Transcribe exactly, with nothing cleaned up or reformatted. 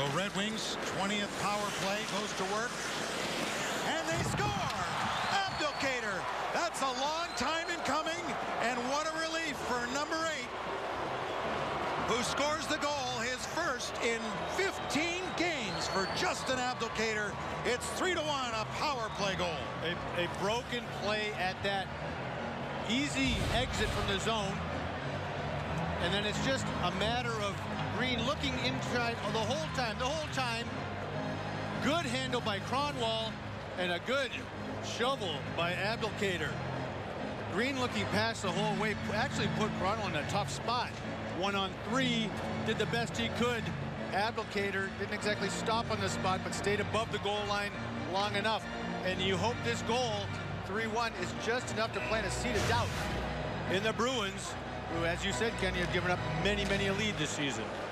So Red Wings twentieth power play goes to work. And they score! Abdelkader! That's a long time in coming. And what a relief for number eight, who scores the goal, his first in fifteen games for Justin Abdelkader. It's three to one, a power play goal. A, a broken play at that easy exit from the zone. And then it's just a matter of Green looking inside the whole time, the whole time. Good handle by Kronwall and a good shovel by Abdelkader. Green looking past the whole way, actually put Kronwall in a tough spot. One on three, did the best he could. Abdelkader didn't exactly stop on the spot, but stayed above the goal line long enough. And you hope this goal, three one, is just enough to plant a seed of doubt in the Bruins, who, as you said, Kenny, have given up many, many a lead this season.